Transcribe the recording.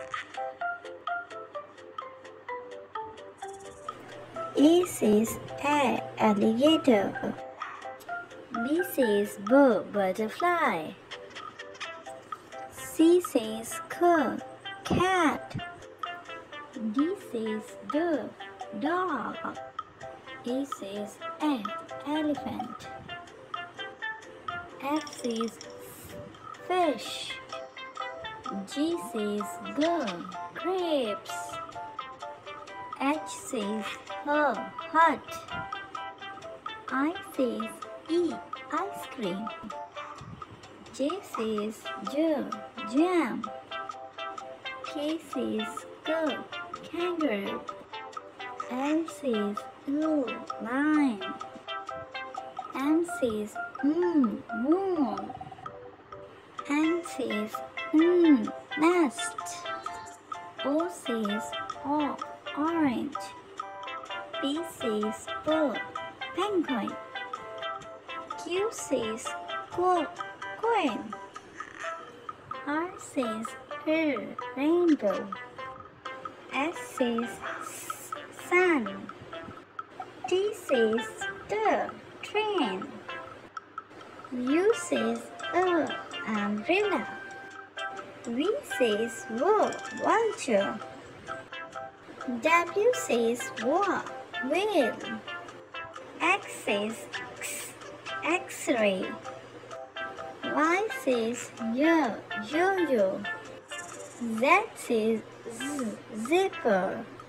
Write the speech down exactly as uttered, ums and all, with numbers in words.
A says A, alligator. B says B, butterfly. C says C, cat. D says D, dog. E says E, elephant. F says fish. G says G, grapes. H says H, hut. I says E, ice cream. J says J, jam. K says K, kangaroo. L says L, lion. M says M, moon. N says N, nest. O says O, orange. P says P, penguin. Q says Q, coin. R says R, rainbow. S says S, sun. T says T, train. U says U, umbrella. V says W, vulture. W says W, whale. X says X, X-ray. Y says Y, yo-yo. Z says Z, zipper.